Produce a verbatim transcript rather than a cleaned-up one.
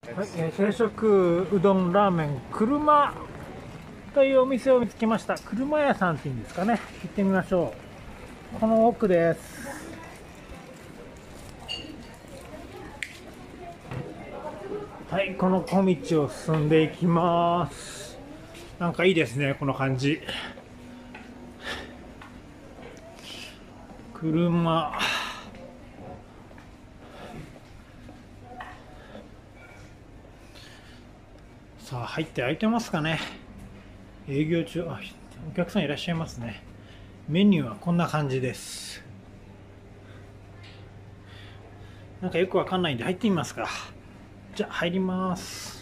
はい、えー定食うどんラーメン車というお店を見つけました。車屋さんっていうんですかね。行ってみましょう。この奥です。はい、この小道を進んでいきます。なんかいいですね、この感じ。車。さあ、入って開いてますかね。営業中、あ、お客さんいらっしゃいますね。メニューはこんな感じです。なんかよくわかんないんで入ってみますか。じゃあ入ります。